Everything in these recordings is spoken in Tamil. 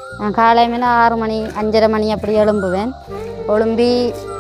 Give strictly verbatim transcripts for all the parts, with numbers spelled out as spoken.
நான் காலையில் ஆறு மணி அஞ்சரை மணி அப்படி எழும்புவேன். எழும்பி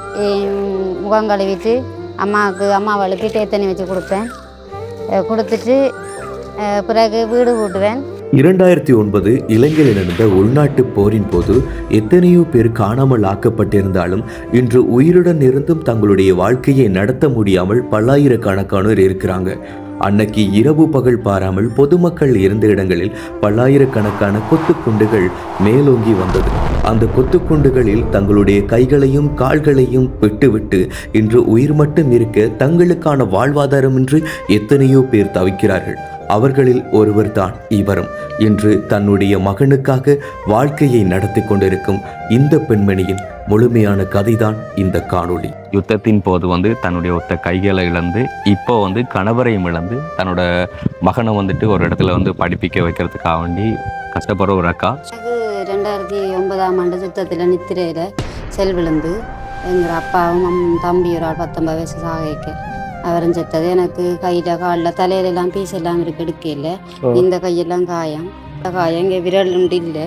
முகம் கழுவிட்டு அம்மாவுக்கு அம்மாவளுக்கு தேத்தனி வச்சு கொடுப்பேன். கொடுத்துட்டு பிறகு வீடு கூட்டுவேன். இரண்டாயிரத்தி ஒன்பது இலங்கையில் நடந்த உள்நாட்டு போரின் போது எத்தனையோ பேர் காணாமல் ஆக்கப்பட்டிருந்தாலும் இன்று உயிருடன் இருந்தும் தங்களுடைய வாழ்க்கையை நடத்த முடியாமல் பல்லாயிரக்கணக்கானோர் இருக்கிறாங்க. அன்னைக்கு இரவு பகல் பாராமல் பொதுமக்கள் இருந்த இடங்களில் பல்லாயிரக்கணக்கான கொத்துக்குண்டுகள் மேலோங்கி வந்தது. அந்த கொத்துக்குண்டுகளில் தங்களுடைய கைகளையும் கால்களையும் விட்டுவிட்டு இன்று உயிர் மட்டும் இருக்க தங்களுக்கான வாழ்வாதாரமின்றி எத்தனையோ பேர் தவிக்கிறார்கள். அவர்களில் ஒருவர் தான் இவரும். இன்று தன்னுடைய மகனுக்காக வாழ்க்கையை நடத்தி கொண்டிருக்கும் இந்த பெண்மணியின் முழுமையான கதைதான் இந்த காணொளி. யுத்தத்தின் போது வந்து தன்னுடைய ஒத்த கைகளை இழந்து இப்போ வந்து கணவரையும் இழந்து தன்னோட மகனை வந்துட்டு ஒரு இடத்துல வந்து படிப்பிக்க வைக்கிறதுக்காக வேண்டி கஷ்டப்படுற ஒரு அக்கா. ரெண்டாயிரத்தி ஒன்பதாம் ஆண்டு யுத்தத்தில் நித்திரையில் செல் விழுந்து எங்கள் அப்பாவும் தம்பி ஒரு ஆள் பத்தொன்பது வயசு சாகைக்கு அவரும் செத்தது. எனக்கு கையில் காலில் தலையிலெல்லாம் பீஸ் எல்லாம் இருக்கு எடுக்கல. இந்த கையெல்லாம் காயம் காயம் இங்கே விரல் உண்டு இல்லை.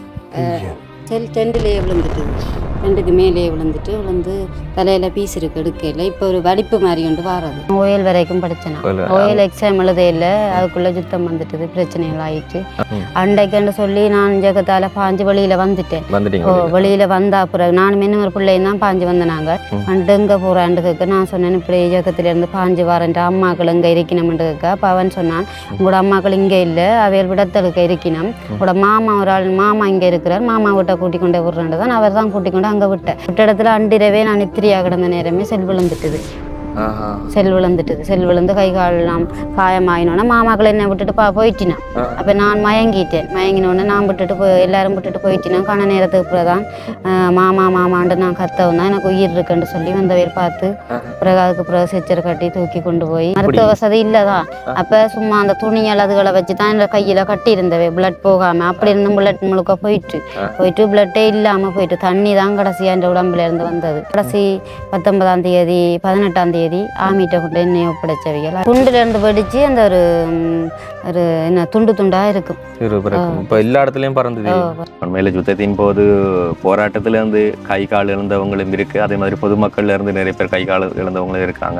செல் டெண்டுலேயே விழுந்துட்டு ரெண்டுக்கு மேலேயே விழுந்துட்டு விழுந்து தலையில் பீஸ் இருக்கு எடுக்கல. இப்போ ஒரு வலிப்பு மாதிரி கொண்டு வர்றது. ஓயல் வரைக்கும் படித்தேன். ஓயல் எக்ஸாம் எழுதையில் அதுக்குள்ளே யுத்தம் வந்துட்டுது, பிரச்சனைகள் ஆயிடுச்சு. அண்டைக்குன்னு சொல்லி நான் ஜகத்தால் பாஞ்சு வெளியில் வந்துட்டேன். வெளியில் வந்தா பிறகு நானும் இன்னும் ஒரு பிள்ளையும் தான் பாஞ்சு வந்தனாங்க. அண்டு எங்கே போகிறான்னு கேட்க நான் சொன்னேன் இப்படி ஜகத்திலேருந்து பாஞ்சு வரேன்ட்டு அம்மாக்கள் இங்கே இருக்கணும்னு கேட்க அப்போ அவன் சொன்னான் உங்களோட அம்மாக்கள் இங்கே இல்லை அவையில் விடத்தலுக்கு இருக்கணும். உங்களோட மாமா ஒரு ஆள் மாமா இங்கே இருக்கிறார், மாமா விட்ட கூட்டிக் கொண்டே விடுறேன் தான் அவர் தான் கூட்டிக் கொண்டு அங்கே விட்டேன். விட்ட இடத்துல அண்டிரவே நான் நித்திரியா கிடந்த நேரமே செல் விழுந்துட்டுது. செல் விழுந்துட்டுது செல் விழுந்து கை காலெல்லாம் காயமாயினோன்னா மாமாக்கள் என்ன விட்டுட்டு பா போயிட்டினான். அப்போ நான் மயங்கிட்டேன். மயங்கினோடனே நான் விட்டுட்டு போய் எல்லாரும் விட்டுட்டு போயிட்டினான். கண நேரத்துக்கு பிறகு தான் மாமா மாமான்ட்டு நான் கத்தவும் தான் எனக்கு உயிர் இருக்குன்னு சொல்லி வந்தவர் பார்த்து பிறகு அதுக்கு பிறகு செச்சர் கட்டி தூக்கி கொண்டு போய் மருத்துவ வசதி இல்லைதான். அப்போ சும்மா அந்த துணியல் அதுகளை வச்சு தான் இந்த கையில் கட்டி இருந்தவே பிளட் போகாமல் அப்படி இருந்தும் பிளட் முழுக்க போயிட்டு போயிட்டு பிளட்டே இல்லாமல் போயிட்டு தண்ணி தான் கடைசியாக இந்த உடம்புல இருந்து வந்தது. கடைசி பத்தொன்பதாம் தேதி பதினெட்டாம் தேதி ஆமிட்ட கொண்டு எண்ணெய் ஒப்படைச்சவைகள் துண்டுல இருந்து வெடிச்சு அந்த ஒரு ஒரு என்ன துண்டு துண்டா இருக்கும். இப்போ எல்லா இடத்துலயும் பறந்தது. உண்மையில யுத்தத்தின் போது போராட்டத்துல இருந்து கை கால் இழந்தவங்களும் இருக்கு, அதே மாதிரி பொதுமக்கள்ல இருந்து நிறைய பேர் கை கால் இழந்தவங்களும் இருக்காங்க.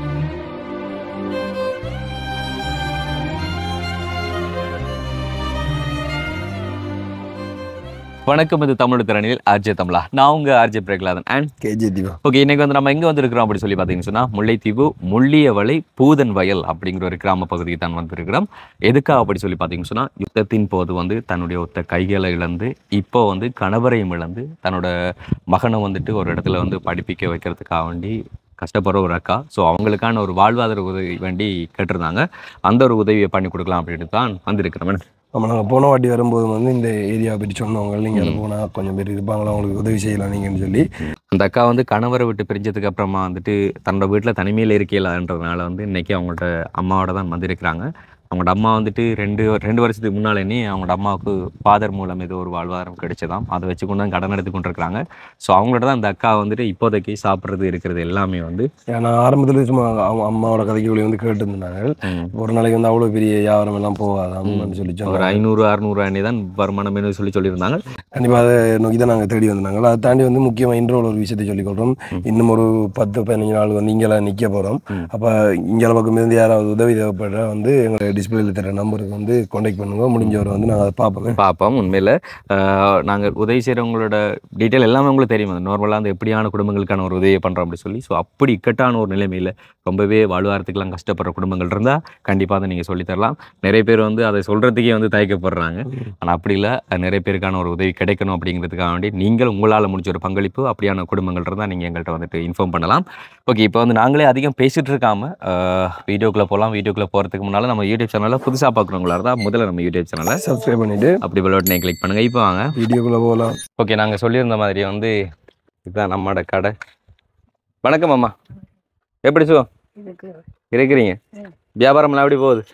வணக்கம், இது தமிழ் திறனில் ஆர்ஜே தமிழா. நான் உங்க RJ Prahladan and KJ Deepa. Okay, இன்னைக்கு வந்து நம்ம எங்க வந்திருக்கிறோம் அப்படி சொல்லி பார்த்தீங்கன்னு சொன்னா முல்லைத்தீவு முள்ளியவளை பூதன் வயல் அப்படிங்கிற ஒரு கிராம பகுதிக்கு தான் வந்திருக்கிறோம். எதுக்காக அப்படி சொல்லி பார்த்தீங்கன்னு சொன்னா யுத்தத்தின் போது வந்து தன்னுடைய ஒத்த கைகளை இழந்து இப்போ வந்து கணவரையும் இழந்து தன்னோட மகனை வந்துட்டு ஒரு இடத்துல வந்து படிப்பிக்க வைக்கிறதுக்காக வேண்டி கஷ்டப்படுற ஒரு அக்கா. ஸோ அவங்களுக்கான ஒரு வாழ்வாதார உதவி வேண்டி கேட்டிருந்தாங்க. அந்த ஒரு உதவியை பண்ணி கொடுக்கலாம் அப்படின்ட்டு தான் வந்திருக்கிறோம். நம்ம நாங்கள் போன வாட்டி வரும்போது வந்து இந்த ஏரியா பற்றி சொன்னவங்க நீங்கள் அதை போனால் கொஞ்சம் பேர் இருப்பாங்களா அவங்களுக்கு உதவி செய்யலாம் நீங்கன்னு சொல்லி அந்த அக்கா வந்து கணவரை விட்டு பிரிஞ்சதுக்கு அப்புறமா வந்துட்டு தன்னோட வீட்டில் தனிமையில் இருக்கலான்றதுனால வந்து இன்னைக்கு அவங்களோட அம்மாவோட தான் வந்திருக்கிறாங்க. அவங்களோட அம்மா வந்துட்டு ரெண்டு ரெண்டு வருஷத்துக்கு முன்னாலே அவங்களோட அம்மாவுக்கு ஃபாதர் மூலம் ஏதோ ஒரு வாழ்வாதாரம் கிடைச்சதாம். அதை வச்சு கொண்டு தான் கடன் எடுத்து கொண்டிருக்கிறாங்க. ஸோ அவங்களோட தான் அந்த அக்கா வந்துட்டு இப்போதைக்கு சாப்பிட்றது இருக்கிறது எல்லாமே வந்து நான் ஆரம்பத்தில் சும்மா அவங்க அம்மாவோட கதைக்கு வந்து கேட்டுருந்தாங்க. ஒரு நாளைக்கு வந்து அவ்வளோ பெரிய வியாபாரம் எல்லாம் போகாதான்னு சொல்லி ஒரு ஐநூறு அறுநூறு அண்ணி தான் வருமானம் சொல்லி சொல்லியிருந்தாங்க. கண்டிப்பாக அதை நோக்கி தான் நாங்கள் தேடி வந்தாங்க. அதை தாண்டி வந்து முக்கியமாக இன்றோட ஒரு விஷயத்தை சொல்லிக் கொடுறோம். இன்னும் ஒரு பத்து பதினஞ்சு நாள் வந்து இங்கெல்லாம் நிற்க போகிறோம். அப்போ இங்கே பக்கம் இருந்து யாராவது உதவி தேவைப்படுற வந்து எங்களை டிஸ்பிளேல தர நம்பருக்கு வந்து கான்டாக்ட் பண்ணுங்க. முடிஞ்சவரை வந்து நாங்கள் அதை பார்ப்போம் பார்ப்போம் உண்மையில் நாங்கள் உதவி செய்கிறவங்களோட டீட்டெயில் எல்லாமே உங்களுக்கு தெரியும். அந்த நார்மலாக அந்த எப்படியான குடும்பங்களுக்கான ஒரு உதவியை பண்ணுறோம் அப்படி சொல்லி. ஸோ அப்படி இக்கட்டான ஒரு நிலைமையில் ரொம்பவே வாழ்வாரத்துக்கெல்லாம் கஷ்டப்படுற குடும்பங்கள் இருந்தால் கண்டிப்பாக அதை நீங்கள் சொல்லித்தரலாம். நிறைய பேர் வந்து அதை சொல்கிறதுக்கே வந்து தயக்கப்படுறாங்க. ஆனால் அப்படி இல்லை, நிறைய பேருக்கான ஒரு உதவி கிடைக்கணும் அப்படிங்கிறதுக்காக வேண்டி நீங்கள் உங்களால் முடிஞ்ச ஒரு பங்களிப்பு அப்படியான குடும்பங்கள் இருந்தால் நீங்கள் எங்கள்கிட்ட வந்துட்டு இன்ஃபார்ம் பண்ணலாம். ஓகே, இப்போ வந்து நாங்களே அதிகம் பேசிகிட்டு இருக்காமல் வீடியோக்குள்ளே போகலாம். வீடியோக்குள்ளே போகிறதுக்கு முன்னால் நம்ம யூடியூப் சேனலில் புதுசாக பார்க்குறவங்களா இருந்தால் முதல்ல நம்ம யூடியூப் சேனலை சப்ஸ்கிரைப் பண்ணிவிட்டு அப்படி பலோட்டனை கிளிக் பண்ணுங்கள். இப்போ வாங்க வீடியோக்குள்ளே போகலாம். ஓகே, நாங்கள் சொல்லியிருந்த மாதிரி வந்து இதுதான் நம்மளோட கடை. வணக்கம் அம்மா, எப்படி சோ இருக்கிறீங்க? வியாபாரம்லாம் எப்படி போகுது?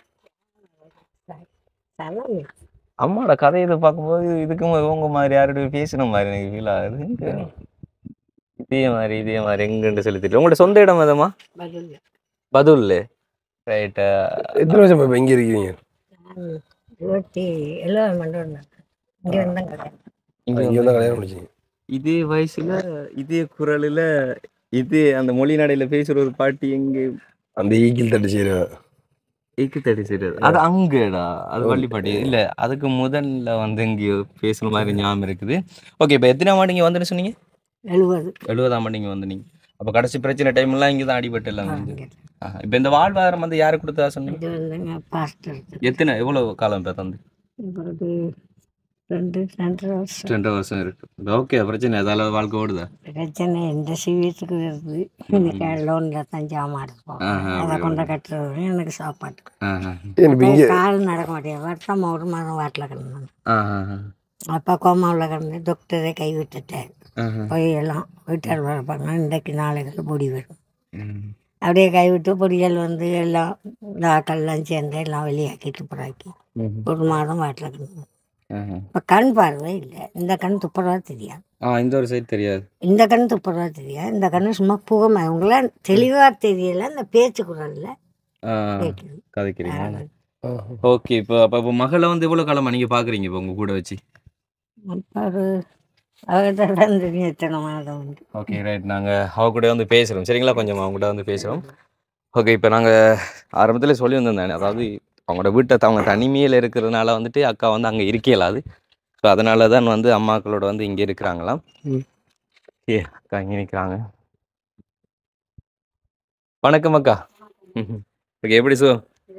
அம்மாவோட கதை இதை பார்க்கும்போது இதுக்கு உங்க மாதிரி யாரோட பேசின மாதிரி எனக்கு ஃபீல் ஆகுது. இதே மாதிரி இதே மாதிரி எங்கன்னு சொல்லி தெரியும். உங்களோட சொந்த இடம் எதுமா? பதுல்ல. ரைட்டா. எத்தனை வருஷம் இப்போ எங்கே இருக்கீங்க? இருபத்தி எழுபது மண்டலம் இங்கே வந்தாங்க. இங்க இங்கே வந்து வந்து கல்யாணம் முடிச்சிங்க. இதே வயசுல இதே குரலில் இதே அந்த மொழி நடையில பேசுற ஒரு பாட்டி எங்க அந்த ஈக்கில் தட்டு செய்கிற ஏக்கு தடி செய்யறது அது அங்கடா அது வள்ளிப்பாட்டி இல்ல அதுக்கு முதல்ல வந்து இங்கேயோ பேசுற மாதிரி ஞாபகம் இருக்குது. ஓகே, இப்போ எத்தனை ஆண்டு இங்கே வந்துன்னு சொன்னீங்க? எழுபது எழுபதாம் ஆண்டு இங்கே வந்து நீங்க அப்போ கடைசி பிரச்சனை டைம்லாம் இங்கே தான் அடிபட்டு எல்லாம் வந்து இப்போ இந்த வாழ்வாதாரம் வந்து யாருக்கு கொடுத்தா சொன்னீங்க? இது வந்துங்க பாஸ்டர் எத்தனை எவ்வளோ காலம் இப்போ தந்து? இவருக்கு ரெண்டு ரெண்டு வருஷம் ரெண்டு வருஷம் இருக்கு. ஓகே, பிரச்சனை அதால வாழ்க்கை ஓடுதா? பிரச்சனை எந்த சிவியத்துக்கு வருது. இன்னைக்கு லோனில் தான் ஜாமான் எடுப்போம். அதை கொண்டு கட்டுறது எனக்கு சாப்பாட்டு இப்போ இங்கே கால் நடக்க மாட்டேன். வருஷம் ஒரு மாதம் வாட்டில் கிடந்தேன். ஆஹ் அப்பா கோமாவில் கிடந்து டாக்டரை கை விட்டுட்டேன். போய் எல்லாம் வீட்டால் வரப்பாங்க இன்றைக்கு நாளைக்கு பொடி வரும். அப்படியே கைவிட்டு பொடிகள் வந்து எல்லாம் டாக்கெல்லாம் சேர்ந்து எல்லாம் வெளியாக்கிட்டு புறாக்கி ஒரு மாதம் வாட்டில் கிடந்தேன். இப்போ கண் பார்வை இல்லை. இந்த கண் துப்புரவா தெரியாது. ஆ இந்த ஒரு சைடு தெரியாது. இந்த கண் துப்புரவா தெரியாது. இந்த கண்ணு சும்மா புகமை. அவங்களாம் தெளிவாக தெரியல. இந்த பேச்சு குரலில் கேட்குது. கதைக்கிறீங்க. ஓகே, இப்போ அப்போ இப்போ மகளை வந்து எவ்வளோ காலமாக நீங்கள் பார்க்குறீங்க இப்போ உங்கள் கூட வச்சு? அப்போ ஒரு அவர்கிட்ட வந்து எத்தனை மாதம் உண்டு. ஓகே ரைட், நாங்கள் அவ கூட வந்து பேசுகிறோம் சரிங்களா, கொஞ்சம் அவங்க கூட வந்து பேசுகிறோம். ஓகே, இப்போ நாங்கள் ஆரம்பத்தில் சொல்லி வந்திருந்தேன், அதாவது அவங்களோட வீட்டை அவங்க தனிமையில் இருக்கிறதுனால வந்துட்டு அக்கா வந்து அங்கே இருக்கலாது. ஸோ அதனால தான் வந்து அம்மாக்களோட வந்து இங்கே இருக்கிறாங்களாம். ஏ அக்கா இங்கே நிற்கிறாங்க. வணக்கம் அக்கா. ஓகே, எப்படி சோ?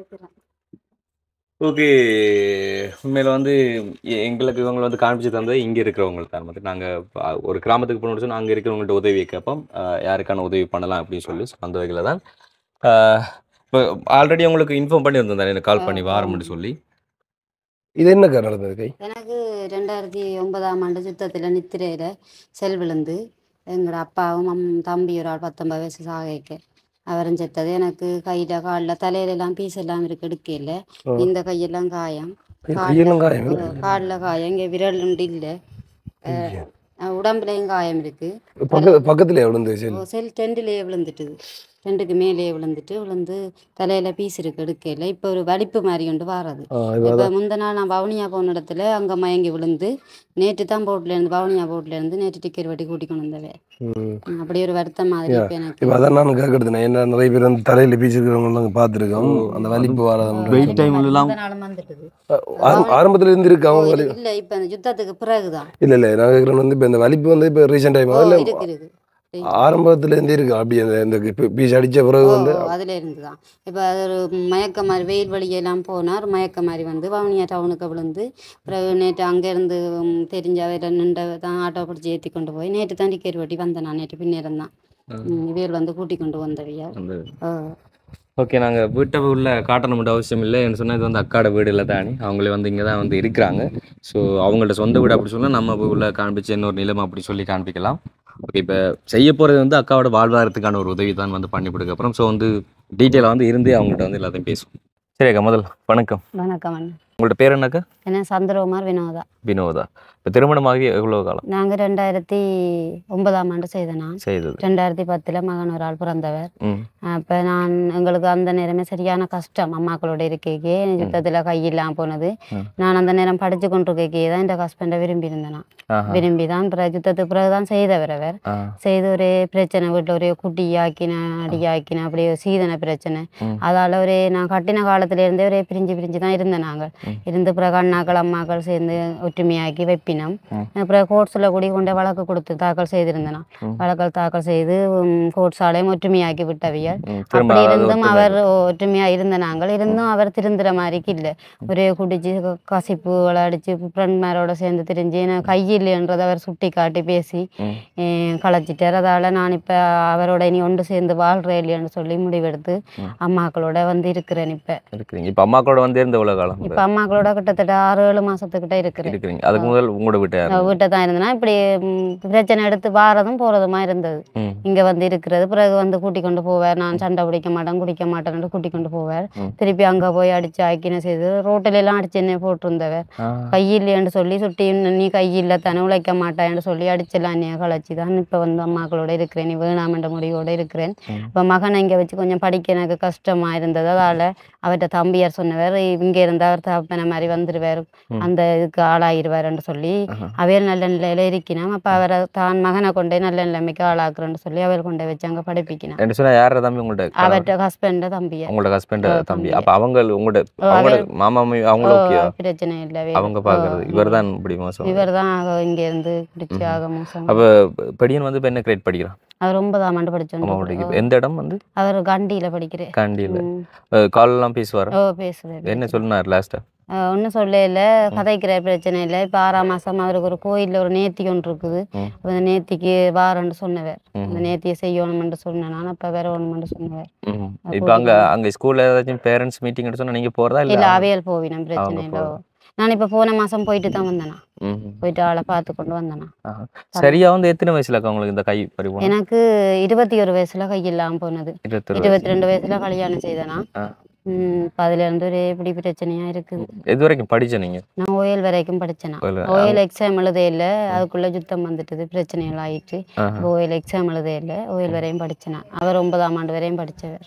ஓகே, உண்மையில் வந்து எ- எங்களுக்கு இவங்களை வந்து காண்பிச்சு தந்தது இங்கே இருக்கிறவங்களுக்கு தான் வந்து நாங்கள் ஒரு கிராமத்துக்கு போகணும்னு சொன்னால் அங்கே இருக்கிறவங்கள்ட்ட உதவி கேட்போம், அஹ் யாருக்கான உதவி பண்ணலாம் அப்படின்னு சொல்லி so அந்த வகையில் தான் அஹ் இப்போ ஆல்ரெடி உங்களுக்கு இன்ஃபார்ம் பண்ணியிருந்தேன் எனக்கு கால் பண்ணி வாரம்னு சொல்லி. இது என்னக்கா நடந்தது கை? எனக்கு ரெண்டாயிரத்தி ஒன்பதாம் ஆண்டு யுத்தத்தில் நித்திரையில் செல் விழுந்து எங்களோட அப்பாவும் அம் தம்பி ஒரு ஆள் பத்தொன்பது வயசு சாகைக்கு அவரும் செத்தது. எனக்கு கையில் காலில் தலையிலெல்லாம் பீஸ் எல்லாம் இருக்கு எடுக்கல. இந்த கையெல்லாம் காயம், கையெல்லாம் காயம் இல்லை? காலில் காயம், இங்கே விரல் உண்டு இல்லை, உடம்புலையும் காயம் இருக்கு. பக்கத்து பக்கத்தில் விழுந்து சரி. செல் டென்ட்லேயே விழுந்துட்டுது, டென்ட்டுக்கு மேலேயே விழுந்துட்டு விழுந்து தலையில பீஸ் இருக்கு எடுக்கல. இப்போ ஒரு வலிப்பு மாதிரி கொண்டு வாரது. ஆ இது இப்போ முந்த நாள் நான் வவுனியா போன இடத்துல அங்கே மயங்கி விழுந்து நேற்று தான் போட்ல இருந்து வவுனியா போட்ல இருந்து நேற்று டிக்கெட் வெட்டி கூட்டி கொண்டு வந்தவே. ம். அப்படி ஒரு வருத்தம் மாதிரி இப்போ எனக்கு. இப்போ அதான் நான் கேட்கறது நான் என்ன நிறைய பேர் வந்து தலையில் பீச்சிருக்கிறவங்க நாங்கள் பார்த்துருக்கோம். அந்த வலிப்பு வராது வெயிட் டைம்லாம் முந்த நாளும் வந்துட்டுது. ஆரம்பத்தில் இருந்து இருக்கு அவங்க வலி. இல்லை இப்போ அந்த யுத்தத்துக்கு பிறகுதான் இல்லை இல்லை நான் கேட்குறேன் வந்து இப்போ இந்த வலிப்பு வந்து இப்போ ரீசெண்ட் டைம் அதில் இருக்கு இருக்கு ஆரம்பத்துல இருந்தே இருக்கு. அப்படி அந்த இந்த பீஸ் அடிச்ச பிறகு வந்து அதுல இருந்து தான் இப்போ அது ஒரு மயக்க மாதிரி வெயில் வழியெல்லாம் போனார். மயக்க மாதிரி வந்து வவுனியா டவுனுக்கு விழுந்து பிறகு நேற்று அங்கேருந்து தெரிஞ்சவையில் நின்று தான் ஆட்டோ பிடிச்சி ஏற்றி கொண்டு போய் நேற்று தான் டிக்கெட் வெட்டி வந்தேன். நான் நேற்று பின்னேரம் தான் இவையில் வந்து கூட்டி கொண்டு வந்தவையா. ஓகே, நாங்கள் வீட்டை உள்ள காட்டணும் மட்டும் அவசியம் இல்லை. என்ன சொன்னால் இது வந்து அக்காட வீடு இல்லை தானே, அவங்களே வந்து இங்கே தான் வந்து இருக்கிறாங்க. ஸோ அவங்கள்ட்ட சொந்த வீடு அப்படி சொன்னால் நம்ம உள்ள காண்பிச்சு இன்னொரு நிலைமை அப்படி சொல்லி காண்பிக்கலாம். ஓகே, இப்போ செய்ய போகிறது வந்து அக்காவோட வாழ்வாதாரத்துக்கான ஒரு உதவி தான் வந்து பண்ணி கொடுக்க அப்புறம். ஸோ வந்து டீட்டெயிலாக வந்து இருந்தே அவங்கள்ட்ட வந்து எல்லாத்தையும் பேசுவோம். சரி அக்கா, முதல் வணக்கம். வணக்கம் அண்ணா. உங்களோட பேர் என்னக்கா? என்ன சந்திரகுமார் வினோதா. வினோதா. இப்போ திருமணமாகி எவ்வளோ காலம்? நாங்கள் ரெண்டாயிரத்தி ஒன்பதாம் ஆண்டு செய்தேன். நான் செய்தது ரெண்டாயிரத்தி பத்தில் மகன் ஒரு ஆள் பிறந்தவர். ம் அப்போ நான் எங்களுக்கு அந்த நேரமே சரியான கஷ்டம். அம்மாக்களோட இருக்கைக்கே யுத்தத்தில் கையில்லாம் போனது. நான் அந்த நேரம் படித்து கொண்டிருக்கைக்கே தான் இந்த ஹஸ்பண்டை விரும்பி இருந்தேன். நான் விரும்பி தான் பிறகு யுத்தத்துக்கு பிறகு தான் செய்தவர். அவர் செய்து ஒரே பிரச்சனை, வீட்டில் ஒரே குட்டி ஆக்கினேன், அடி ஆக்கினேன், அப்படியே சீதன பிரச்சனை. அதால் ஒரே நான் கட்டின காலத்துல இருந்தே ஒரே பிரிஞ்சு பிரிஞ்சு தான் இருந்தேன். நாங்கள் இருந்து பிறகு அண்ணாக்கள் அம்மாக்கள் சேர்ந்து ஒற்றுமையாக்கி வைப்பினோம். பிறகு கோர்ட்ஸில் கூடி கொண்டே வழக்கு கொடுத்து தாக்கல் செய்திருந்தேன். வழக்கல் தாக்கல் செய்து கோர்ட் சாலையும் ஒற்றுமையாக்கி விட்டவியல். அப்படி இருந்தும் அவர் ஒற்றுமையா இருந்த நாங்கள் இருந்தும் அவர் திருந்துற மாதிரிக்கு இல்லை. ஒரே குடிச்சு கசிப்புகளை அடிச்சு ஃப்ரெண்ட்மாரோட சேர்ந்து திரிஞ்சு நான் கையில்லைன்றதை அவர் சுட்டி காட்டி பேசி களைச்சிட்டார். அதால் நான் இப்போ அவரோட இனி ஒன்று சேர்ந்து வாழ்றேன் இல்லைன்னு சொல்லி முடிவெடுத்து அம்மாக்களோட வந்து இருக்கிறேன். இப்போ இருக்கிறீங்க. இப்போ அம்மாக்களோட வந்து இருந்த எவ்வளோ காலம்? இப்போ அம்மாக்களோட கிட்டத்தட்ட ஆறு ஏழு மாசத்துக்கிட்ட இருக்கிறேன். இருக்கிறீங்க. அதுக்கு முதல் உங்களோட வீட்டை வீட்டை தான் இருந்தேன்னா இப்படி பிரச்சனை எடுத்து வாரதும் போறதுமா இருந்தது. இங்க வந்து இருக்கிறது. பிறகு வந்து கூட்டி கொண்டு போவார். நான் சண்டை பிடிக்க மாட்டேன் குடிக்க மாட்டேன்னு கூட்டி கொண்டு போவார். திருப்பி அங்க போய் அடிச்சு ஆக்கின செய்து ரோட்டில எல்லாம் அடிச்சு என்ன போட்டிருந்தவர். கையில்லைன்னு சொல்லி சுட்டி நீ கையில் தானே உழைக்க மாட்டான்னு சொல்லி அடிச்செல்லாம் என்னைய களைச்சி தான் இப்போ வந்து அம்மாக்களோட இருக்கிறேன். நீ வேணாமன்ற முடிவோட இருக்கிறேன். இப்போ மகனை இங்கே வச்சு கொஞ்சம் படிக்க எனக்கு கஷ்டமா இருந்தது. அதால அவர்கிட்ட தம்பியார் சொன்னவர் இங்கே இருந்தால் அவர் தகப்பன மாதிரி வந்துருவார் அந்த இதுக்கு ஆளாயிருவாருன்னு சொல்லி அவையில் நல்ல நிலையில இருக்கணும். அப்போ அவரை தான் மகனை கொண்டே நல்ல நிலைமைக்கு ஆளாக்குறேன்னு சொல்லி அவர் கொண்டே வச்சு அங்கே படிப்பிக்கணும். யார தம்பி உங்களோட அவர்கிட்ட ஹஸ்பண்ட் தம்பியா உங்களோட ஹஸ்பண்ட் தம்பி. அப்ப அவங்க உங்களோட அவங்களோட மாமா அவங்கள ஓகே பிரச்சனை இல்லை அவங்க பாக்குறது இவர் தான் இப்படி மோசம். இவர் தான் இங்க இருந்து பிடிச்சி ஆக மோசம். அப்ப படியன் வந்து இப்ப என்ன கிரேட் படிக்கிறான்? அவர் ஒன்பதாம் ஆண்டு படிச்சோம். எந்த இடம் வந்து? அவர் கண்டியில படிக்கிறேன். கண்டியில கால் எல்லாம் பேசுவார்? ஓ பேசுவார். என்ன சொன்னார் லாஸ்டா? ஒன்றும் சொல்ல இல்லை, கதைக்கிற பிரச்சனை இல்லை. இப்போ ஆறாம் மாதம் அவருக்கு ஒரு கோயிலில் ஒரு நேர்த்தி ஒன்று இருக்குது. அந்த நேர்த்திக்கு வாரன்னு சொன்னவர். அந்த நேர்த்தியை செய்யணும்னு சொன்னேன் நான். அப்போ வேற ஒன்றுமென்று சொன்னவர். இப்போ அங்கே அங்கே ஸ்கூலில் ஏதாச்சும் பேரண்ட்ஸ் மீட்டிங் சொன்னால் நீங்கள் போகிறதா இல்லை? இல்லை அவையல் போவினேன், பிரச்சனை இல்லை. நான் இப்போ போன மாதம் போயிட்டு தான் வந்தேனா, போயிட்டு ஆளை பார்த்து கொண்டு வந்தேனா. சரியா வந்து எத்தனை வயசுல உங்களுக்கு இந்த கை பறிவு? எனக்கு இருபத்தி ஒரு வயசுல கை இல்லாமல் போனது. இருபத்தி ரெண்டு வயசுல கல்யாணம் செய்தேனா. அதுல இருந்து ஒரு எப்படி பிரச்சனையா இருக்குது. எது வரைக்கும் படிச்ச நீங்க? நான் ஓயல் வரைக்கும் படிச்சேனா. ஓயல் எக்ஸாம் எழுத இல்லை, அதுக்குள்ள யுத்தம் வந்துட்டது, பிரச்சனைகள் ஆயிடுச்சு. ஓயல் எக்ஸாம் எழுத இல்லை, ஓயல் வரையும் படிச்சேனா. அவர் ஒன்பதாம் ஆண்டு வரையும் படிச்சவர்.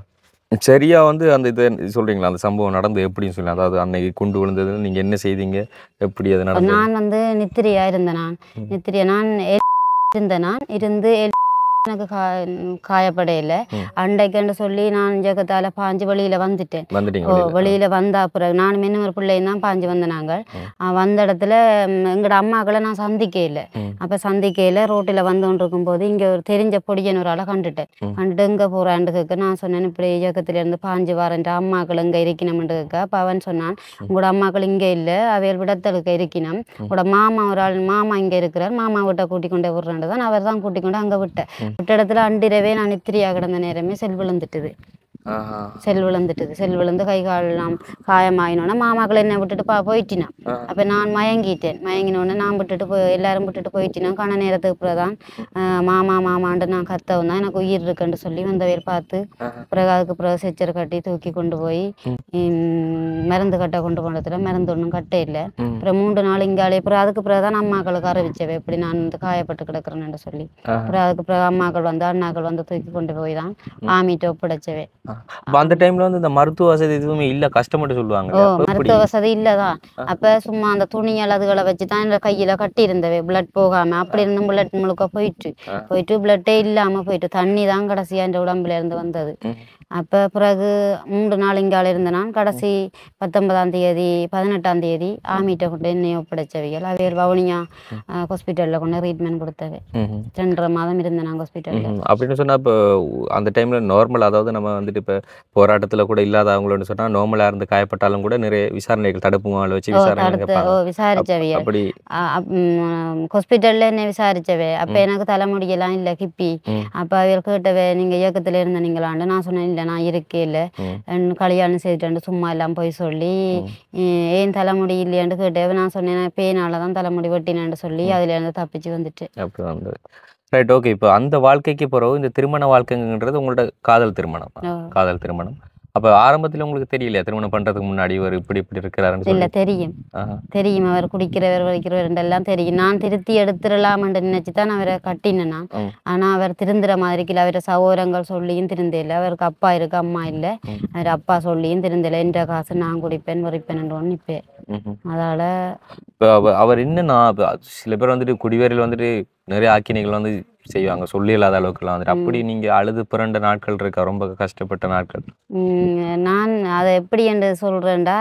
சரியா வந்து அந்த இது சொல்றீங்களா, அந்த சம்பவம் நடந்து எப்படின்னு சொல்லி, அதாவது அன்னைக்கு குண்டு விழுந்தது நீங்க என்ன செய்தீங்க, எப்படி அது நடந்தது? நான் வந்து நித்திரியா இருந்தேன். நான் நித்திரியா நான் இருந்தேன். நான் இருந்து எனக்கு கா காயப்படையில அண்டைக்குன்னு சொல்லி நான் ஜகத்தால பாஞ்சு வெளியில வந்துட்டேன். ஓ வெளியில வந்தா பிறகு நானும் இன்னும் ஒரு பிள்ளையும் தான் பாஞ்சு வந்த நாங்கள். வந்த இடத்துல எங்களோட அம்மாக்களை நான் சந்திக்கையில், அப்போ சந்திக்கையில் ரோட்டில் வந்துகிட்டு இருக்கும்போது இங்கே ஒரு தெரிஞ்ச பொடியன் ஒரு ஆளை கண்டுட்டேன். கண்டுட்டு எங்கே போகிறான்னு கேட்க நான் சொன்னேன், இப்படி இயக்கத்துலேருந்து பாஞ்சு வரேன்ட்டு அம்மாக்கள் இங்கே இருக்கணும்னு கேட்க. அப்போ அவன் சொன்னான், உங்களோட அம்மாக்கள் இங்கே இல்லை, அவையில் விடத்தலுக்கு இருக்கணும். உங்களோட மாமா ஒரு ஆள் மாமா இங்கே இருக்கிறார், மாமா விட்ட கூட்டிக் கொண்டே விடுறேன் தான். அவர் தான் கூட்டிக் கொண்டு அங்கே விட்டேன். விட்ட இடத்துல அண்டிரவே நான் நித்திரியா கிடந்த நேரமே செல் விழுந்துட்டுது. செல் விழுந்துட்டுது செல் விழுந்து கை காலெல்லாம் காயமாயினோன்னா மாமாக்களை என்ன விட்டுட்டு பா போயிட்டினான். அப்போ நான் மயங்கிட்டேன். மயங்கினோடனே நான் விட்டுட்டு போய் எல்லாரும் விட்டுட்டு போயிட்டினான். கண நேரத்துக்கு பிறகு தான் மாமா மாமான்ட்டு நான் கத்தவும் தான் எனக்கு உயிர் இருக்குன்னு சொல்லி வந்தவையில் பார்த்து பிறகு அதுக்கு பிறகு செச்சர் கட்டி தூக்கி கொண்டு போய் மருந்து கட்ட கொண்டு போனதுல மருந்து ஒன்றும் கட்ட இல்லை. அப்புறம் மூன்று நாள் இங்காலே பிறகு அதுக்கு பிறகு தான் அம்மாக்களுக்கு அறிவிச்சவை எப்படி நான் வந்து காயப்பட்டு கிடக்குறேன்னு சொல்லி. அப்புறம் அதுக்கு பிறகு அம்மாக்கள் வந்து அண்ணாக்கள் வந்து தூக்கி கொண்டு போய் தான் ஆமிட்டு ஒப்படைச்சவை. அந்த டைம்ல வந்து இந்த மருத்துவ வசதி எதுவுமே இல்ல, கஷ்டப்பட்டு சொல்லுவாங்க. ஓ மருத்துவ வசதி இல்லதான். அப்ப சும்மா அந்த துணியால் அதுகளை வச்சுதான் இந்த கையில கட்டி இருந்தவை, பிளட் போகாம. அப்படி இருந்து பிளட் முழுக்க போயிட்டு போயிட்டு பிளட்டே இல்லாம போயிட்டு தண்ணி தான் கடைசியா இந்த உடம்புல இருந்து வந்தது. அப்போ பிறகு மூன்று நாள் இங்கால இருந்த நான் கடைசி பத்தொன்பதாம் தேதி பதினெட்டாம் தேதி ஆமிட்ட கொண்டு என்னை ஒப்படைச்சவைகள். அவையர் வவுனியா ஹாஸ்பிட்டலில் கொண்டு ட்ரீட்மெண்ட் கொடுத்தவை. ரெண்டரை மாதம் இருந்தேன் நாங்கள் ஹாஸ்பிட்டலில். அப்படின்னு சொன்னால் இப்போ அந்த டைமில் நார்மல், அதாவது நம்ம வந்துட்டு இப்போ போராட்டத்தில் கூட இல்லாதவங்களோட சொன்னால் நார்மலாக இருந்து காயப்பட்டாலும் கூட நிறைய விசாரணைகள் தடுப்பு மாலை வச்சு விசாரணை விசாரிச்சவைய அப்படி ஹாஸ்பிட்டலில் என்னை விசாரிச்சவை. அப்போ எனக்கு தலைமுடியெல்லாம் இல்லை கிப்பி. அப்போ அவையர் கேட்டவை, நீங்கள் இயக்கத்தில் இருந்த நீங்களாண்டு. நான் சொன்னேன், நான் இருக்கே இல்லை, கல்யாணம் செய்துட்டு சும்மா எல்லாம் போய் சொல்லி ஏன் தலைமுடி இல்லையான்னு கேட்டேன். நான் சொன்னேன், பேனால தான் தலைமுடி வெட்டினேன்னு சொல்லி அதுல இருந்து தப்பிச்சு வந்துட்டு. அப்படி வந்து ரைட், ஓகே. இப்போ அந்த வாழ்க்கைக்கு பிறகு இந்த திருமண வாழ்க்கைங்கிறது உங்களோட காதல் திருமணம். காதல் திருமணம் அப்போ ஆரம்பத்தில் உங்களுக்கு தெரியலையா திருமணம் பண்றதுக்கு முன்னாடி ஒரு இப்படி இப்படி இருக்கிறாருன்னு? இல்லை, தெரியும் தெரியும். அவர் குடிக்கிறவர் வலிக்கிறவர் எல்லாம் தெரியும். நான் திருத்தி எடுத்துடலாம்னு நினைச்சு தான் அவரை கட்டினேன் நான். ஆனா அவர் திருந்துற மாதிரி இல்லை. அவரை சகோதரங்கள் சொல்லியும் திருந்த இல்லை. அவருக்கு அப்பா இருக்கு, அம்மா இல்லை. அவர் அப்பா சொல்லியும் திருந்தலை. என்ற காசு நான் குடிப்பேன் வரிப்பேன் ஒன்று நிற்பேன். அதால அவர் இன்னும் நான் சில பேர் வந்துட்டு குடிவேரியில் வந்துட்டு நிறைய ஆக்கினைகள் வந்து செய்வாங்க, சொல்லி இல்லாத அளவுக்குலாம் வந்துட்டு. அப்படி நீங்க அழுது பிறண்ட நாட்கள் இருக்கா, ரொம்ப கஷ்டப்பட்ட நாட்கள்? நான் அதை எப்படி என்று சொல்றேன்டா,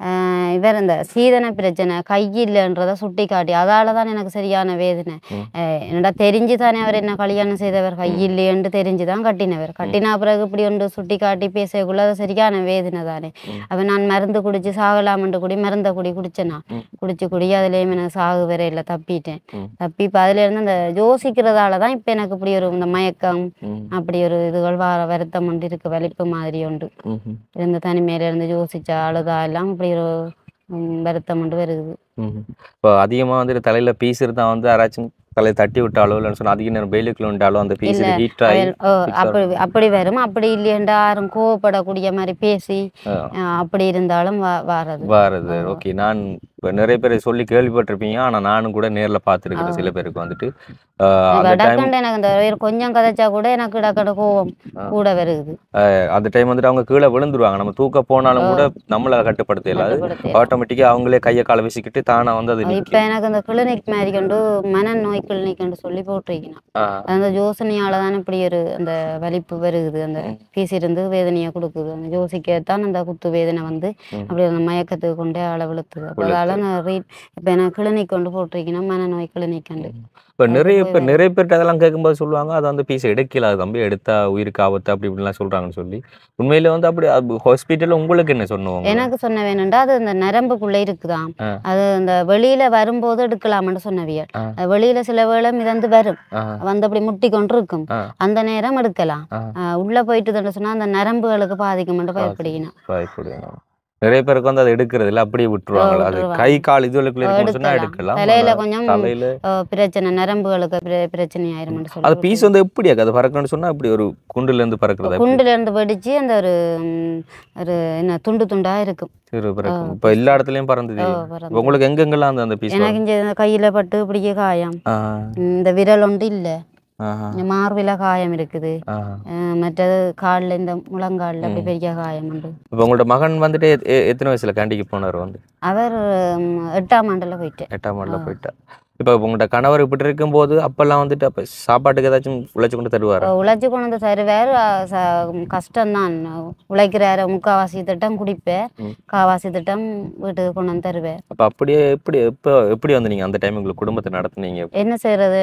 இவர் இந்த சீதன பிரச்சனை கையில்ன்றதை சுட்டி காட்டி அதால தான் எனக்கு சரியான வேதனை. என்னடா தெரிஞ்சு தானே அவர் என்ன கல்யாணம் செய்தவர், கையில்லையென்று தெரிஞ்சுதான் கட்டினவர். கட்டினா பிறகு இப்படி ஒன்று சுட்டி காட்டி பேசக்குள்ள அது சரியான வேதனை தானே. அப்ப நான் மருந்து குடிச்சு சாகலாமன்று குடி மருந்தை குடி குடிச்சேனா குடிச்சு குடி அதுலேயும் எனக்கு சாகு வேற இல்லை, தப்பிட்டேன். தப்பி இப்போ அதுல இருந்து அந்த யோசிக்கிறதால தான் இப்ப எனக்கு இப்படி ஒரு இந்த மயக்கம் அப்படி ஒரு இதுகள் வர வருத்தம் ஒன்று இருக்கு, வலிப்பு மாதிரி உண்டு. இருந்த தனிமையில இருந்து யோசிச்சா அழுதா எல்லாம் இப்படி ஒரு வருத்தம் ஒன்று வருது. இப்போ அதிகமா வந்து தலையில பீஸ் இருந்தா வந்து யாராச்சும் தலையை தட்டி விட்டாலோ இல்லைன்னு சொன்னா அதிக நேரம் வெயிலுக்குள்ள விட்டாலோ அந்த பீஸ் ஹீட் ஆகி அப்படி அப்படி வரும். அப்படி இல்லையண்டா யாரும் கோவப்படக்கூடிய மாதிரி பேசி அப்படி இருந்தாலும் வாரது வாரது. ஓகே, நான் இப்போ நிறைய பேர் சொல்லி கேள்விப்பட்டிருப்பீங்க, ஆனால் நானும் கூட நேரில் பார்த்துருக்கிறேன் சில பேருக்கு வந்துட்டு எனக்கு அந்த டைம் டக்குன்னு எனக்கு இந்த ஒரு கொஞ்சம் கதைச்சா கூட எனக்கு டக்குனு கோவம் கூட வருது. அந்த டைம் வந்துட்டு அவங்க கீழே விழுந்துருவாங்க. நம்ம தூக்க போனாலும் கூட நம்மளை கட்டுப்படுத்த இல்லாது ஆட்டோமேட்டிக்காக அவங்களே கையை காலை வீசிக்கிட்டு தானா வந்து அது இப்போ எனக்கு அந்த கிளினிக் மாதிரி கொண்டு மனநோய் கிளினிக் சொல்லி போட்டிருக்கேன். அந்த யோசனையால தான் இப்படி ஒரு அந்த வலிப்பு வருகுது, அந்த பேசியிருந்து வேதனையை கொடுக்குது. அந்த யோசிக்கத்தான் அந்த குத்து வேதனை வந்து அப்படி அந்த மயக்கத்துக்கு கொண்டே ஆள விழுத்துது. அதனால நான் ரீட் இப்போ எனக்கு கிளினிக் கொண்டு போட்டிருக்கேன், மனநோய் கிளினிக் கண்டு. இப்போ நிறைய பேர் நிறைய பேர்கிட்ட அதெல்லாம் கேட்கும்போது சொல்லுவாங்க அதை வந்து பீஸ் எடுக்கல, அது தம்பி எடுத்தா உயிருக்கு ஆபத்து அப்படி இப்படிலாம் சொல்கிறாங்கன்னு சொல்லி. உண்மையில வந்து அப்படி ஹாஸ்பிட்டலில் உங்களுக்கு என்ன சொன்னோம்? எனக்கு சொன்ன வேணும்டா அது அந்த நரம்புக்குள்ளே இருக்குதான், அது அந்த வெளியில வரும்போது எடுக்கலாம்னு சொன்னவியல். வெளியில சில வேளை மிதந்து வரும், வந்து அப்படி முட்டி கொண்டு இருக்கும், அந்த நேரம் எடுக்கலாம். உள்ள போயிட்டு சொன்னா அந்த நரம்புகளுக்கு பாதிக்கும்னு பயப்படுகிறேன். பயப்படுவேன். நிறைய பேருக்கு வந்து அதை எடுக்கிறது இல்லை, அப்படியே விட்டுருவாங்க. அது கை கால் இதுகளுக்குள்ள சொன்னா எடுக்கலாம். தலையில கொஞ்சம் பிரச்சனை, நரம்புகளுக்கு பிரச்சனை ஆயிரும். அது பீஸ் வந்து எப்படி அது பறக்கணும்னு சொன்னா அப்படி ஒரு குண்டுல இருந்து பறக்குறது, குண்டுல இருந்து வெடிச்சு அந்த ஒரு ஒரு என்ன துண்டு துண்டா இருக்கும். இப்ப எல்லா இடத்துலயும் பறந்துது. உங்களுக்கு எங்கெங்கெல்லாம் அந்த அந்த பீஸ்? எனக்கு இங்க கையில பட்டு இப்படியே காயம், இந்த விரல் ஒன்று இல்ல, மார்பில காயம் இருக்குது, மற்றது காலில் இந்த முழங்காலில் அப்படி பெரிய காயம் உண்டு. இப்போ உங்களோட மகன் வந்துட்டு எத்தனை வயசுல கேண்டிக்கு போனார்? வந்து அவர் எட்டாம் ஆண்டுல போயிட்டு எட்டாம் ஆண்டுல போயிட்டா. இப்போ உங்கள்கிட்ட கணவர் இப்படி இருக்கும்போது அப்பெல்லாம் வந்துட்டு அப்போ சாப்பாட்டுக்கு ஏதாச்சும் உழைச்சி கொண்டு தருவார்? உழைச்சி கொண்டு வந்து தருவார். கஷ்டம்தான், உழைக்கிறாரு. முக்கால்வாசி திட்டம் குடிப்பேன், காவாசி திட்டம் வீட்டுக்கு கொண்டு வந்து தருவேன். அப்போ அப்படியே எப்படி எப்போ எப்படி வந்து நீங்கள் அந்த டைம் உங்களுக்கு குடும்பத்தை நடத்துனீங்க? என்ன செய்யறது,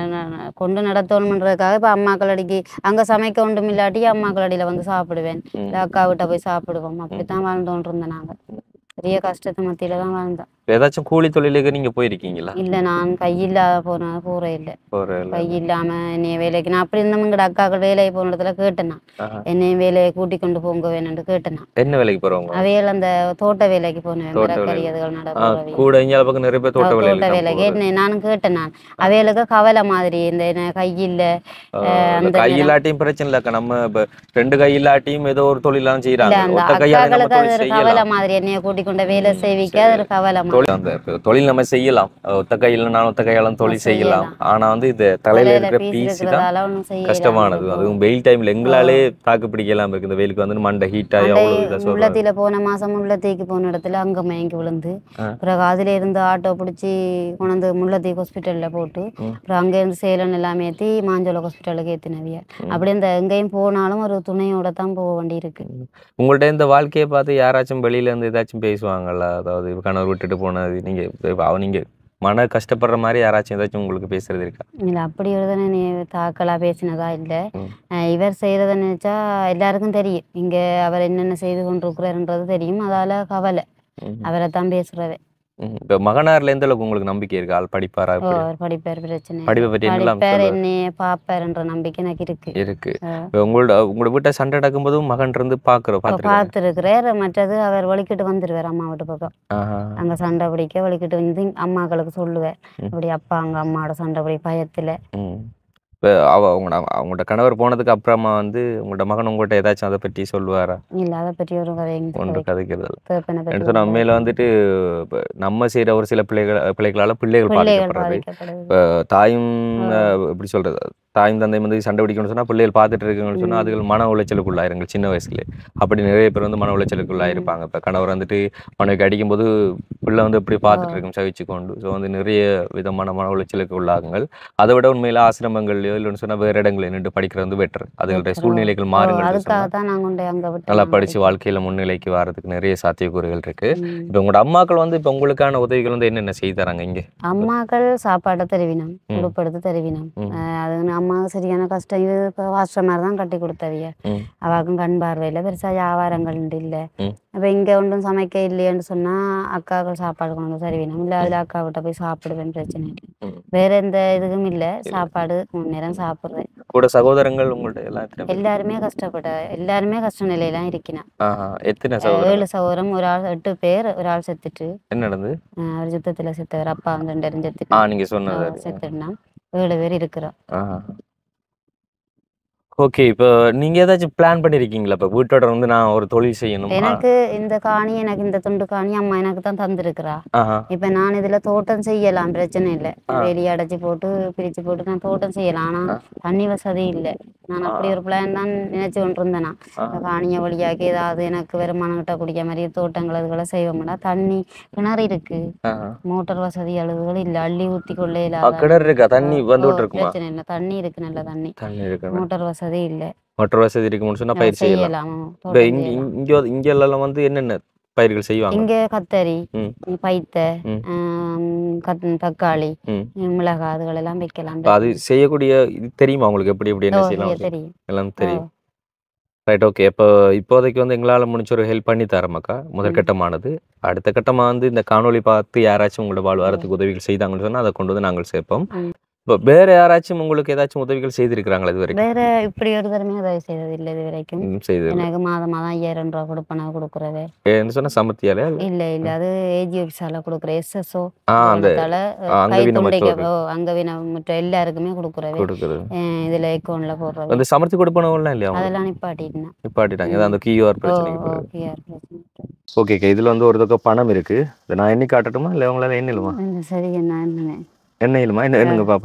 கொண்டு நடத்தணுன்றதுக்காக இப்போ அம்மாக்கள் அடிக்கி அங்கே சமைக்க ஒன்றும் இல்லாட்டி அம்மாக்கள் அடியில் வந்து சாப்பிடுவேன், அக்கா வீட்டை போய் சாப்பிடுவோம். அப்படித்தான் வாழ்ந்தோன்று இருந்தேன். நாங்கள் பெரிய கஷ்டத்தை மத்தியில தான் வாழ்ந்தோம். ஏதாச்சும் கூலி தொழிலுக்கு நீங்க போயிருக்கீங்களா? இல்ல, நான் கையில்லாத போன போறே இல்லை. கை இல்லாம என்னைய வேலைக்கு நான் அப்படி இருந்தவங்க அக்காக்கள் வேலைக்கு போன இடத்துல கேட்டேன்னா என்னைய வேலையை கூட்டி கொண்டு போங்க வேணும்னு கேட்டேன்னா. என்ன வேலைக்கு போறவங்க? அவையில அந்த தோட்ட வேலைக்கு போனேன். நிறைய பேர் தோட்ட வேலை கேட்டேன், நானும் கேட்டேன். நான் அவைகளுக்கு கவலை மாதிரி இந்த கை இல்ல, அந்த கை இல்லாட்டியும் பிரச்சனை இல்லக்கா, நம்ம ரெண்டு கை இல்லாட்டியும் ஏதோ ஒரு தொழிலாம் செய்யறாங்க. கவலை மாதிரி என்னைய கூட்டி கொண்ட வேலை செய்விக்க அது ஒரு கவலை. தொழில் நம்ம செய்யலாம், ஒத்த கையில் நான் ஒத்த கையாலும் தொழில் செய்யலாம். ஆனா வந்து இது தலையில இருக்கிற பீஸ் தான் கஷ்டமானது. அதுவும் வெயில் டைம்ல எங்களாலே தாக்கு பிடிக்கலாம் இருக்கு. இந்த வெயிலுக்கு வந்து மண்டை ஹீட் ஆகி அவ்வளவு. உள்ளத்தில போன மாசம் முள்ளத்தீக்கு போன இடத்துல அங்க மயங்கி விழுந்து பிறகு அதுல இருந்து ஆட்டோ பிடிச்சி கொண்டு முள்ளத்தீ ஹாஸ்பிட்டல்ல போட்டு அப்புறம் அங்க இருந்து சேலம் எல்லாம் ஏற்றி மாஞ்சோல ஹாஸ்பிட்டலுக்கு ஏற்றினவிய. அப்படி இந்த எங்கேயும் போனாலும் ஒரு துணையோட தான் போக வேண்டி இருக்கு. உங்கள்ட்ட இந்த வாழ்க்கையை பார்த்து யாராச்சும் வெளியில இருந்து ஏதாச்சும் பேசுவாங்கல்ல? அதாவது கணவர் விட்டுட்டு போனது, நீங்க நீங்க மன கஷ்டப்படுற மாதிரி யாராச்சும் ஏதாச்சும் உங்களுக்கு பேசுறது இருக்கா? இல்லை, அப்படி ஒரு தானே நீ தாக்கலா பேசினதா இல்லை. இவர் செய்யறத நினைச்சா எல்லாருக்கும் தெரியும், இங்க அவர் என்னென்ன செய்து கொண்டிருக்கிறாருன்றது தெரியும். அதால கவலை, அவரை தான் பேசுறவே. இப்போ மகனார்ல எந்த அளவுக்கு உங்களுக்கு நம்பிக்கை இருக்கு? ஆள் படிப்பாரா? படிப்பார், பிரச்சனை படிப்பை பற்றி என்னைய பாப்பாருன்ற நம்பிக்கை எனக்கு இருக்கு இருக்கு உங்களோட உங்களோட வீட்டை சண்டை நடக்கும் போதும் மகன் இருந்து பாக்குற பார்த்துருக்கிறார். மற்றது அவர் வலிக்கிட்டு வந்துருவார் அம்மா வீட்டு பக்கம். அங்க சண்டை பிடிக்க வலிக்கிட்டு வந்து அம்மாக்களுக்கு சொல்லுவேன், அப்படி அப்பா அங்க அம்மாவோட சண்டை பிடி பயத்துல. இப்போ அவ அவங்க அவங்களோட கணவர் போனதுக்கு அப்புறமா வந்து உங்களோட மகன் உங்கள்கிட்ட ஏதாச்சும் அதை பற்றி சொல்லுவாரா? இல்லை, அதை பற்றி ஒரு கதை ஒன்று கதைக்கிறது சொன்ன உண்மையில வந்துட்டு நம்ம செய்யற ஒரு சில பிள்ளைகள் பிள்ளைகளால பிள்ளைகள் பாதிக்கப்படுறது. இப்போ தாயும் எப்படி சொல்றது, தாயும் தந்தை வந்து சண்டை பிடிக்கணும்னு சொன்னா பிள்ளைகள் பார்த்துட்டு இருக்குன்னு சொன்னா அதுகள் மன உளைச்சலுக்குள்ளாயிருங்க சின்ன வயசுல. அப்படி நிறைய பேர் வந்து மன உளைச்சலுக்குள்ளாயிருப்பாங்க. இப்போ கணவர் வந்துட்டு மனைவிக்கு அடிக்கும்போது பிள்ளை வந்து எப்படி பார்த்துட்டு இருக்கும் சகிச்சு கொண்டு. ஸோ வந்து நிறைய விதமான மன உளைச்சலுக்கு உள்ளாகுங்கள். அதை விட உண்மையில ஆசிரமங்கள் இல்லைன்னு சொன்னா வேற இடங்களில் நின்று படிக்கிறது வந்து பெட்டர். அதுகளுடைய சூழ்நிலைகள் மாறுங்கள், நல்லா படிச்சு வாழ்க்கையில முன்னிலைக்கு வர்றதுக்கு நிறைய சாத்தியக்கூறுகள் இருக்கு. இப்போ உங்களோட அம்மாக்கள் வந்து இப்போ உங்களுக்கான உதவிகள் வந்து என்னென்ன செய்து தராங்க? இங்க அம்மாக்கள் சாப்பாடை தருவினம், உடுப்படுத்து தருவினம். அது அம்மா சரியான கஷ்டம். இது இப்போ வாஸ்டர் மாதிரி தான் கட்டி கொடுத்தவிய. அவாக்கும் கண் பார்வையில் பெருசாக வியாபாரங்கள் இல்லை. அப்போ இங்கே ஒன்றும் சமைக்க இல்லையன்னு சொன்னால் அக்காக்கள் சாப்பாடு கொண்டு வந்து தருவினம். இல்லை அதில் அக்கா கிட்ட போய் சாப்பிடுவேன், பிரச்சனை இல்லை. வேற எந்த இதுவும் இல்லை, சாப்பாடு மூணு நேரம் சாப்பிட்றேன். கூட சகோதரங்கள் உங்கள்ட்ட எல்லாம் எல்லாருமே கஷ்டப்பட்ட எல்லாருமே கஷ்ட நிலையிலாம் இருக்கணும். எத்தனை ஏழு சகோதரம், ஒரு ஆள் எட்டு பேர், ஒரு ஆள் செத்துட்டு. என்ன நடந்து? ஒரு யுத்தத்தில் செத்தவர், அப்பா வந்து ரெண்டு பேரும் செத்துட்டு. நீங்க சொன்னது செத்துட்டுனா ஏழு பேர் இருக்கிறோம். ஓகே. இப்போ நீங்க ஏதாச்சும் பிளான் பண்ணியிருக்கீங்களா? இப்போ வீட்டோட வந்து நான் ஒரு தொழில் செய்யணும். எனக்கு இந்த காணி எனக்கு இந்த துண்டு காணி அம்மா எனக்கு தான் தந்திருக்கிறா. ஆஹா. இப்போ நான் இதில் தோட்டம் செய்யலாம், பிரச்சனை இல்லை. வேலி அடைச்சி போட்டு பிரித்து போட்டு நான் தோட்டம் செய்யலாம். ஆனால் தண்ணி வசதி இல்லை. நான் அப்படி ஒரு பிளான் தான் நினைச்சு கொண்டு இருந்தேனா. இந்த காணியை வழியாக்கி ஏதாவது எனக்கு வருமானம் கிட்ட குடிக்க மாதிரி தோட்டங்கள் அதுகளை செய்வோம்னா தண்ணி கிணறு இருக்கு, மோட்டர் வசதி அளவுகள் இல்லை, அள்ளி ஊற்றி கொள்ளே இல்லாத கிணறு இருக்கா? தண்ணி வந்துட்டு இருக்குமா? பிரச்சனை இல்லை, தண்ணி இருக்கு, நல்ல தண்ணி. தண்ணி இருக்கு. மோட்டர் வசதி இல்லை. மோட்டர் வசதி இருக்குன்னு சொன்னா பயிர் செய்யலாம். இப்போ இங்க இங்க இங்க எல்லாம் வந்து என்னென்ன பயிர்கள் செய்வாங்க? இங்க கத்தரி, பைத்த, தக்காளி, மிளகாய் அதுகள் எல்லாம் வைக்கலாம். அது செய்யக்கூடிய இது தெரியுமா உங்களுக்கு? எப்படி எப்படி என்ன செய்யலாம் தெரியும், எல்லாம் தெரியும். ரைட். ஓகே. இப்போ இப்போதைக்கு வந்து எங்களால் முடிச்ச ஒரு ஹெல்ப் பண்ணி தரமாக்கா. முதற்கட்டமானது. அடுத்த கட்டமாக வந்து இந்த காணொலி பார்த்து யாராச்சும் உங்களோட வாழ்வாரத்துக்கு உதவிகள் செய்தாங்கன்னு சொன்னால் அதை கொண்டு வந்து நாங்கள் சேர்ப்போம். இப்போ வேற யாராச்சும் உங்களுக்கு ஏதாச்சும் உதவிகள் செய்திருக்கிறாங்களா இது வரைக்கும்? வேற இப்படி ஒரு தடவை உதவி செய்தது இல்லை இது வரைக்கும். செய்து எனக்கு மாதம் மாதம் ஐயாயிரம் ரூபா கொடுப்பேன். கொடுக்குறதே என்ன சொன்னா சமத்தியால இல்லை இல்லை, அது ஏஜி ஆஃபீஸால கொடுக்குற எஸ்எஸ்ஓ அந்த அங்கவீனமற்ற எல்லாருக்குமே கொடுக்குறவே இதுல அக்கௌண்ட்ல போடுறது. அந்த சமர்த்தி கொடுப்பனவங்கலாம் இல்லையா? அதெல்லாம் நிப்பாட்டிட்டேன் நிப்பாட்டிட்டாங்க. அந்த கியூஆர் பிரச்சனைக்கு. ஓகே. இதுல வந்து ஒரு தொகை பணம் இருக்கு. நான் எண்ணி காட்டட்டுமா இல்லை உங்களால எண்ணிலுமா? சரி. என்ன என்ன என்ன இல்லமா? என்ன என்னங்க பாப்பா?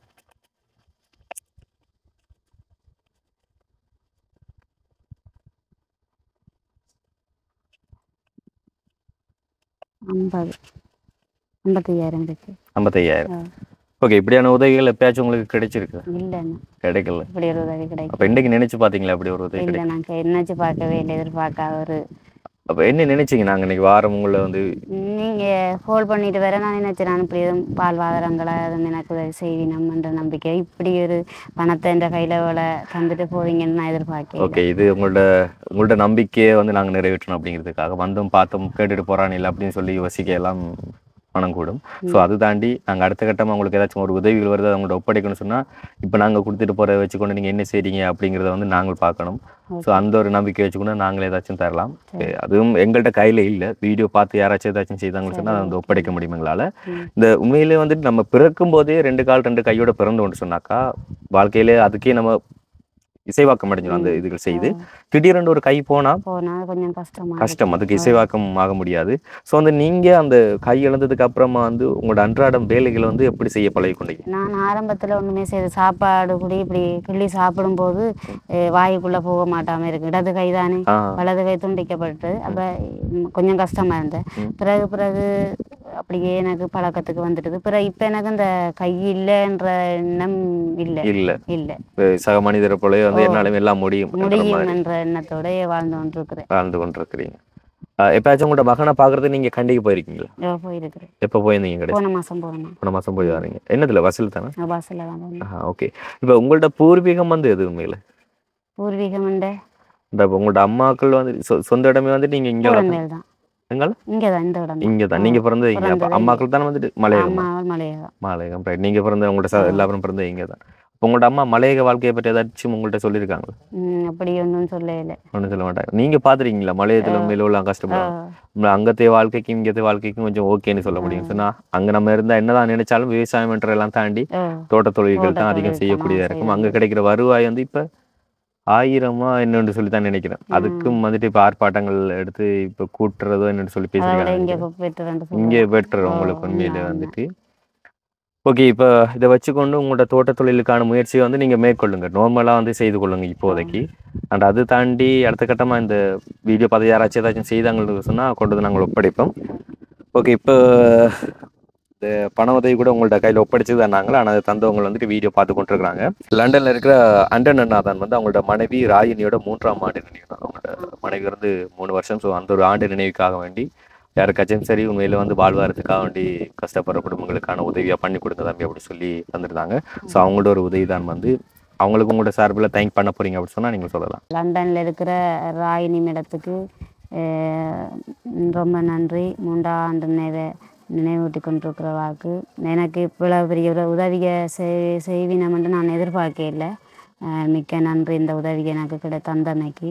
ஐம்பது ஐம்பத்தையாயிரம் இருக்கு. ஐம்பத்தையாயிரம். ஓகே. இப்படியான உதவிகள் எப்பயாச்சும் உங்களுக்கு கிடைச்சிருக்கு? இல்லைண்ணா, கிடைக்கல. இப்படி ஒரு உதவி கிடைக்கும். அப்போ இன்னைக்கு நினைச்சு பார்த்தீங்களா அப்படி ஒரு உதவி? இல்லை, நாங்கள் நினைச்சு பார்க்கவே இல்லை, எதிர்பார்க்காத ஒரு. அப்போ என்ன நினைச்சிங்க? நாங்கள் இன்னைக்கு வாரம் உங்களை வந்து நீங்கள் கால் பண்ணிட்டு வேற நான் நினைச்சேன், நான் இப்படி எதுவும் வாழ்வாதாரங்களை அதுவும் எனக்கு உதவி செய்வினம்ன்ற நம்பிக்கை. இப்படி ஒரு பணத்தை என்ற கையில் வேலை தந்துட்டு போவீங்கன்னு நான் எதிர்பார்க்கேன். ஓகே. இது உங்களோட உங்களோட நம்பிக்கையை வந்து நாங்கள் நிறைவேற்றணும் அப்படிங்கிறதுக்காக வந்தோம், பார்த்தோம், கேட்டுட்டு போகிறான் இல்லை அப்படின்னு சொல்லி யோசிக்க எல்லாம் பணம் கூடும். ஸோ அது தாண்டி நாங்கள் அடுத்த கட்டமாக உங்களுக்கு ஏதாச்சும் ஒரு உதவிகள் வருது அவங்களோட ஒப்படைக்கணும்னு சொன்னால் இப்போ நாங்கள் கொடுத்துட்டு போகிற வச்சுக்கொண்டு நீங்கள் என்ன செய்றீங்க அப்படிங்கிறத வந்து நாங்கள் பார்க்கணும். ஸோ அந்த ஒரு நம்பிக்கை வச்சுக்கொண்டு நாங்கள் ஏதாச்சும் தரலாம். அதுவும் எங்கள்கிட்ட கையில் இல்லை. வீடியோ பார்த்து யாராச்சும் ஏதாச்சும் செய்தாங்கன்னு சொன்னால் அதை வந்து ஒப்படைக்க முடியும் எங்களால். இந்த உண்மையிலே வந்துட்டு நம்ம பிறக்கும் போதே ரெண்டு கால் ரெண்டு கையோட பிறந்தோன்னு சொன்னாக்கா வாழ்க்கையிலே அதுக்கே நம்ம இசைவாக்கம் அடைஞ்சிடும் அந்த இதுகள் செய்து. திடீரென்று ஒரு கை போனா கொஞ்சம் கஷ்டம் கஷ்டம் அதுக்கு இசைவாக்கம் ஆக முடியாது. ஸோ வந்து நீங்க அந்த கை இழந்ததுக்கு அப்புறமா வந்து உங்களோட அன்றாடம் வேலைகளை வந்து எப்படி செய்ய பழகி கொண்டீங்க? நான் ஆரம்பத்துல ஒண்ணுமே செய்து சாப்பாடு கூட இப்படி கிள்ளி சாப்பிடும் போது வாயுக்குள்ள போக மாட்டாம இருக்கு. இடது கை தானே, வலது கை துண்டிக்கப்பட்டு அப்ப கொஞ்சம் கஷ்டமா இருந்தேன். பிறகு பிறகு அப்படியே எனக்கு பழக்கத்துக்கு வந்துடுது. பிறகு இப்ப எனக்கு இந்த கை இல்லைன்ற எண்ணம் இல்லை இல்ல இல்ல சக மனிதரை போல வந்து என்னாலும் எல்லாம் முடியும் முடியும் என்ற எண்ணத்தோட வாழ்ந்து கொண்டிருக்கிறேன் வாழ்ந்து கொண்டிருக்கிறீங்க. எப்பயாச்சும் உங்களோட மகனை பாக்குறது நீங்க கண்டிக்கு போயிருக்கீங்களா? போயிருக்கிறேன். எப்ப போயிருந்தீங்க? போன மாசம் போனோம். போன மாசம் போய் வரீங்க. என்னதுல? பஸ்ல தானே? பஸ்ல தான். ஓகே. இப்ப உங்களோட பூர்வீகம் வந்து எது உண்மையில? பூர்வீகம் இந்த உங்களோட அம்மாக்கள் வந்து சொந்த இடமே வந்து நீங்க இங்க தான்? இங்கதான் இந்த இடம் இங்கதான் நீங்க பிறந்தது இங்க. அப்ப அம்மாக்கள் தானே வந்துட்டு மலையகம்? மலையகம் மலையகம். ரைட். நீங்க பிறந்த உங்களோட எல்லாரும் பிறந்தது இங்க தான். உங்களோட அம்மா மலையக வாழ்க்கையை பற்றி ஏதாச்சும் உங்கள்கிட்ட சொல்லியிருக்காங்க? அப்படி ஒன்றும் சொல்லல. ஒன்றும் சொல்ல மாட்டாங்க. நீங்க பாத்துருக்கீங்களா மலையத்துல உண்மையில உள்ள கஷ்டப்படுவாங்க? அங்கத்தைய வாழ்க்கைக்கும் இங்கத்தைய வாழ்க்கைக்கும் கொஞ்சம் ஓகேன்னு சொல்ல முடியும். சொன்னா அங்க நம்ம இருந்தா என்னதான் நினைச்சாலும் விவசாயம் என்ற எல்லாம் தாண்டி தோட்ட தொழில்கள் தான் அதிகம் செய்யக்கூடியதா இருக்கும். அங்க கிடைக்கிற வருவாய் வந்து இப்ப ஆயிரமா என்னன்னு சொல்லி தான் நினைக்கிறேன். அதுக்கும் வந்துட்டு இப்ப ஆர்ப்பாட்டங்கள் எடுத்து இப்ப கூட்டுறதோ என்னன்னு சொல்லி பேசிருக்காங்க. இங்கே பெட்டர் உங்களுக்கு உண்மையில வந்துட்டு. ஓகே. இப்போ இதை வச்சுக்கொண்டு உங்களோட தோட்ட தொழிலுக்கான முயற்சியை வந்து நீங்கள் மேற்கொள்ளுங்க. நார்மலாக வந்து செய்து கொள்ளுங்க இப்போதைக்கு. அண்ட் அது தாண்டி அடுத்த கட்டமாக இந்த வீடியோ பார்த்து யாராச்சும் ஏதாச்சும் செய்தாங்கன்னு சொன்னால் கொண்டு வந்து நாங்கள் ஒப்படைப்போம். ஓகே. இப்போ இந்த பண உதவி கூட உங்கள்ட்ட கையில் ஒப்படைச்சு தானாங்களா? ஆனால் அதை தந்தவங்க வந்துட்டு வீடியோ பார்த்து கொண்டிருக்கிறாங்க. லண்டனில் இருக்கிற அண்டன் அண்ணாதான் வந்து அவங்களோட மனைவி ராயினியோட மூன்றாம் ஆண்டு நினைவு தான். அவங்களோட மனைவி வந்து மூணு வருஷம். ஸோ அந்த ஒரு ஆண்டு நினைவுக்காக வேண்டி யாருக்காச்சும் சரி உண்மையில வந்து வாழ்வாரத்துக்காக வேண்டி கஷ்டப்படுற குடும்பங்களுக்கான உதவியாக பண்ணி கொடுத்த தம்பி அப்படி சொல்லி தந்துருந்தாங்க. ஸோ அவங்களோட ஒரு உதவி தான் வந்து அவங்களுக்கு உங்களோட சார்பில் தேங்க் பண்ண போறீங்க அப்படின்னு சொன்னால் நீங்கள் சொல்லலாம். லண்டனில் இருக்கிற ராயினி மேடத்துக்கு ரொம்ப நன்றி. மூன்றாண்டு நினைவை நினைவூட்டி கொண்டிருக்கிற வாக்கு எனக்கு இவ்வளவு பெரிய உதவியை செய் செய்வினமென்று நான் எதிர்பார்க்க இல்லை. மிக்க நன்றி இந்த உதவியை எனக்கு கிடை தந்தமைக்கு.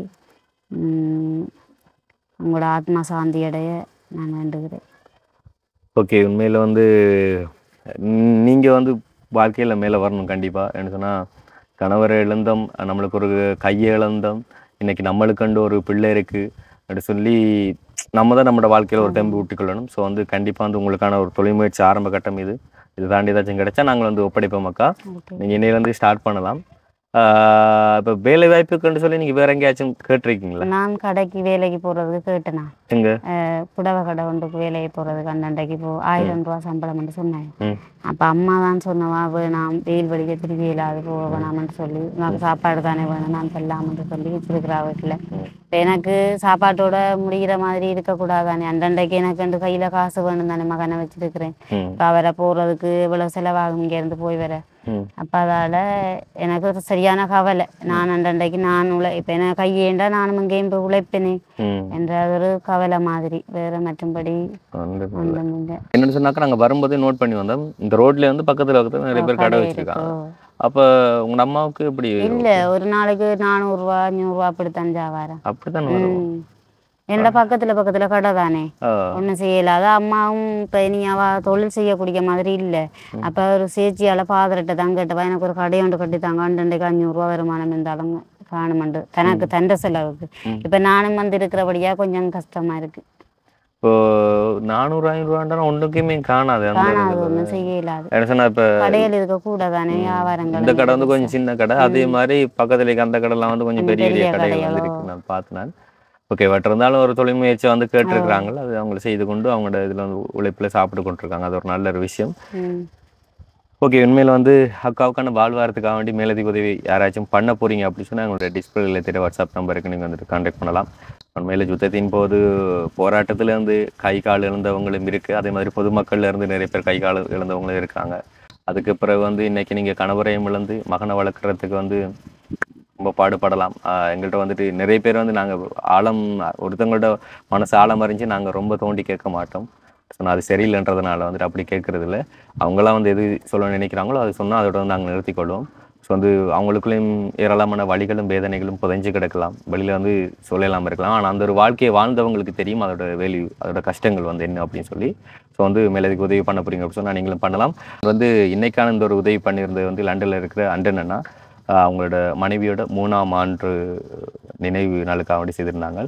உங்களோட ஆத்மா சாந்தி அடைய நான் வேண்டுகிறேன். ஓகே. உண்மையில் வந்து நீங்கள் வந்து வாழ்க்கையில் மேலே வரணும் கண்டிப்பாக. என்ன சொன்னால் கணவரை இழந்தோம், நம்மளுக்கு ஒரு கையை இழந்தோம், இன்னைக்கு நம்மளுக்குண்டு ஒரு பிள்ளை இருக்குது அப்படி சொல்லி நம்ம தான் நம்மளோட வாழ்க்கையில் ஒரு டைம் விட்டுக்கொள்ளணும். ஸோ வந்து கண்டிப்பாக வந்து உங்களுக்கான ஒரு தொழில் முயற்சி ஆரம்ப கட்டம் இது. இது தாண்டி ஏதாச்சும் கிடைச்சா நாங்கள் வந்து ஒப்படைப்போம் அக்கா. நீங்கள் இன்னையிலேருந்து ஸ்டார்ட் பண்ணலாம். இப்போ வேலை வாய்ப்புக்குன்னு சொல்லி நீங்கள் வேற எங்கேயாச்சும் கேட்டிருக்கீங்களா? நான் கடைக்கு வேலைக்கு போகிறதுக்கு கேட்டேனா எங்க புடவை கடை ஒன்றுக்கு வேலைக்கு போகிறதுக்கு அண்டண்டைக்கு போ ஆயிரம் ரூபா சம்பளம்னு சொன்னேன். அப்போ அம்மா தான் சொன்னவா வேணாம், வெயில் வலிக்க திருப்பி இல்லாது போக வேணாம்னு சொல்லி, உனக்கு சாப்பாடு தானே வேணும் நான் சொல்லாமன்னு சொல்லி வச்சிருக்கிறா வீட்டில். இப்போ எனக்கு சாப்பாட்டோட முடிகிற மாதிரி இருக்கக்கூடாதானே, அண்டண்டைக்கு எனக்கு ரெண்டு கையில் காசு வேணும் தானே, மகனை வச்சிருக்கிறேன். இப்போ அவரை போகிறதுக்கு இவ்வளோ செலவாகும் இங்கேருந்து போய் வர. அப்போ அதால் எனக்கு ஒரு சரியான கவலை. நான் அண்டண்டைக்கு நான் உழை இப்போ எனக்கு கையேண்டா நானும் இங்கேயும் போய் உழைப்பேனே என்ற ஒரு கவலை மாதிரி, வேற மற்றும்படி என்னன்னு சொன்னாக்கா நாங்கள் வரும்போதே நோட் பண்ணி வந்தோம். இந்த ரோட்ல வந்து பக்கத்துல பக்கத்துல நிறைய பேர் கடை வச்சிருக்காங்க. அப்ப உங்க அம்மாவுக்கு இப்படி இல்ல ஒரு நாளைக்கு நானூறுரூவா அஞ்சூறுரூவா அப்படித்தான் ஜாவாரம். அப்படித்தான் என்னோட பக்கத்துல பக்கத்துல கடை தானே, ஒன்றும் செய்யலாத. அம்மாவும் இப்போ நீ அவ தொழில் செய்யக்கூடிய மாதிரி இல்லை. அப்போ ஒரு சேச்சியால பாதரட்டை தான் கேட்டவா, எனக்கு ஒரு கடை ஒன்று கட்டித்தாங்க, அண்டண்டைக்கு அஞ்சூறுரூவா வருமானம் இருந்தாலும் காணுமண்டு தனக்கு தண்ட செலவுக்கு. இப்போ நானும் வந்து இருக்கிறபடியா கொஞ்சம் கஷ்டமா இருக்கு. இப்போ நானூறு ஐநூறு ரூபாண்டா ஒன்றுக்குமே காணாது, காணாது, ஒன்றும் செய்ய இல்லாது. இப்போ கடையில் இருக்க கூட தானே வியாபாரங்கள். இந்த கடை வந்து கொஞ்சம் சின்ன கடை, அதே மாதிரி பக்கத்துல இருக்க அந்த கடைலாம் வந்து கொஞ்சம் பெரிய பெரிய கடைகள் வந்து இருக்கு. நான் பார்த்தினேன். ஓகே, பட் இருந்தாலும் ஒரு தொழில் முயற்சியை வந்து கேட்டிருக்கிறாங்க, அது அவங்க செய்து கொண்டு அவங்களோட இதில் வந்து உழைப்பில் சாப்பிட்டு கொண்டிருக்காங்க. அது ஒரு நல்ல ஒரு விஷயம். ஓகே, உண்மையில் வந்து அக்காவுக்கான வாழ்வாரத்துக்காக வேண்டி மேலதிக உதவி யாராச்சும் பண்ண போறீங்க அப்படின்னு சொன்னால் எங்களோட டிஸ்பிளேல தெரிய வாட்ஸ்அப் நம்பருக்கு நீங்கள் வந்துட்டு கான்டாக்ட் பண்ணலாம். உண்மையில் யுத்தத்தின் போது போராட்டத்தில் இருந்து கை கால் இழந்தவங்களும் இருக்குது, அதே மாதிரி பொதுமக்கள்ல இருந்து நிறைய பேர் கை கால் இழந்தவங்களும் இருக்காங்க. அதுக்கு பிறகு வந்து இன்னைக்கு நீங்கள் கணவரையும் இழந்து மகனை வளர்க்குறதுக்கு வந்து ரொம்ப பாடுபடலாம். எங்கள்கிட்ட வந்துட்டு நிறைய பேர் வந்து நாங்கள் ஆழம் ஒருத்தவங்கள்ட்ட மனசு ஆழம் அறிஞ்சு நாங்கள் ரொம்ப தோண்டி கேட்க மாட்டோம். ஸோ நான் அது சரியில்லைன்றதுனால வந்துட்டு அப்படி கேட்கறது இல்லை. அவங்களாம் வந்து எது சொல்ல நினைக்கிறாங்களோ அது சொன்னால் அதோட வந்து நாங்கள் நிறுத்திக்கொள்வோம். ஸோ வந்து அவங்களுக்குள்ளேயும் ஏராளமான வலிகளும் வேதனைகளும் புதைஞ்சு கிடக்கலாம், வெளியில் வந்து சொல்லலாமல் இருக்கலாம். ஆனால் அந்த ஒரு வாழ்க்கையை வாழ்ந்தவங்களுக்கு தெரியும் அதோட வேல்யூ, அதோட கஷ்டங்கள் வந்து என்ன அப்படின்னு சொல்லி. ஸோ வந்து மேலதுக்கு உதவி பண்ண போறீங்க அப்படின்னு சொன்னால் நீங்களும் பண்ணலாம். வந்து இன்னைக்கான இந்த ஒரு உதவி பண்ணியிருந்தது வந்து லண்டனில் இருக்கிற அண்டன்னா அவங்களோட மனைவியோட மூணாம் ஆண்டு நினைவு நாளுக்காக வேண்டி செய்திருந்தாங்க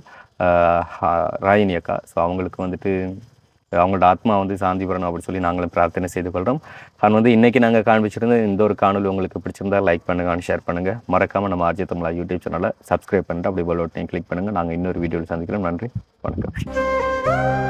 ராயினி அக்கா. ஸோ அவங்களுக்கு வந்துட்டு அவங்களோட ஆத்மா வந்து சாந்தி பெறணும் அப்படின்னு சொல்லி நாங்களும் பிரார்த்தனை செய்து கொள்கிறோம். அது வந்து இன்றைக்கி நாங்கள் காண்பிச்சிருந்த இந்த ஒரு காணொலி உங்களுக்கு பிடிச்சிருந்தா லைக் பண்ணுங்கள், ஷேர் பண்ணுங்கள். மறக்காமல் நம்ம ஆர்ஜே தமிழா யூடியூப் சேனலை சப்ஸ்கிரைப் பண்ணிட்டு அப்படி பெல் பட்டனை கிளிக் பண்ணுங்கள். நாங்கள் இன்னொரு வீடியோவில் சந்திக்கிறோம். நன்றி, வணக்கம்.